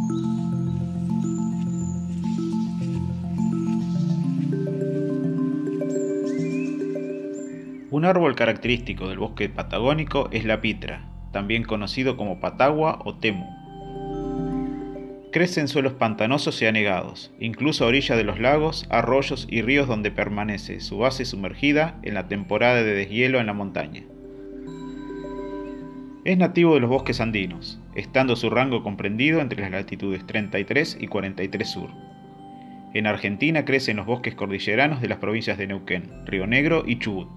Un árbol característico del bosque patagónico es la pitra, también conocido como patagua o temu. Crece en suelos pantanosos y anegados, incluso a orillas de los lagos, arroyos y ríos donde permanece su base sumergida en la temporada de deshielo en la montaña. Es nativo de los bosques andinos, estando su rango comprendido entre las latitudes 33 y 43 sur. En Argentina crece en los bosques cordilleranos de las provincias de Neuquén, Río Negro y Chubut.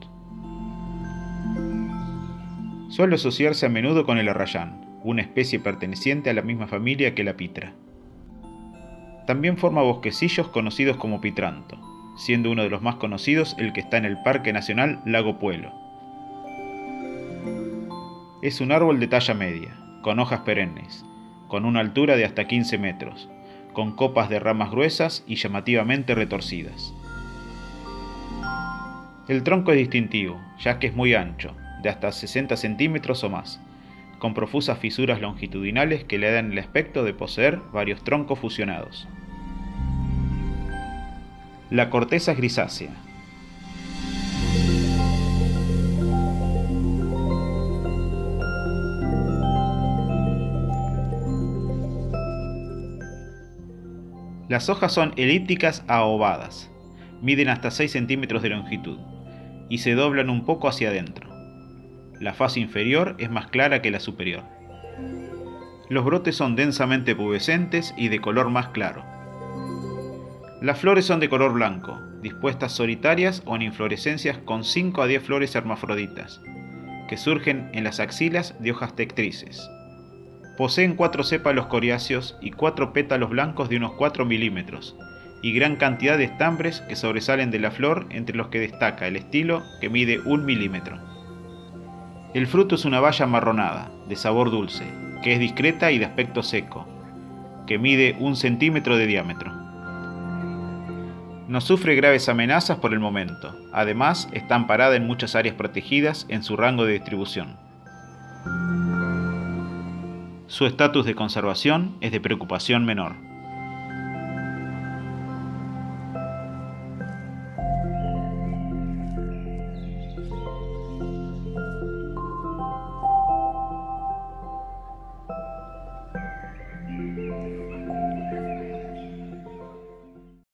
Suele asociarse a menudo con el arrayán, una especie perteneciente a la misma familia que la pitra. También forma bosquecillos conocidos como pitranto, siendo uno de los más conocidos el que está en el Parque Nacional Lago Puelo. Es un árbol de talla media, con hojas perennes, con una altura de hasta 15 metros, con copas de ramas gruesas y llamativamente retorcidas. El tronco es distintivo, ya que es muy ancho, de hasta 60 centímetros o más, con profusas fisuras longitudinales que le dan el aspecto de poseer varios troncos fusionados. La corteza es grisácea. Las hojas son elípticas a ovadas, miden hasta 6 centímetros de longitud y se doblan un poco hacia adentro. La fase inferior es más clara que la superior. Los brotes son densamente pubescentes y de color más claro. Las flores son de color blanco, dispuestas solitarias o en inflorescencias con 5 a 10 flores hermafroditas, que surgen en las axilas de hojas tectrices. Poseen 4 sépalos coriáceos y 4 pétalos blancos de unos 4 milímetros, y gran cantidad de estambres que sobresalen de la flor, entre los que destaca el estilo, que mide 1 milímetro. El fruto es una baya amarronada, de sabor dulce, que es discreta y de aspecto seco, que mide 1 centímetro de diámetro. No sufre graves amenazas por el momento, además está amparada en muchas áreas protegidas en su rango de distribución. Su estatus de conservación es de preocupación menor.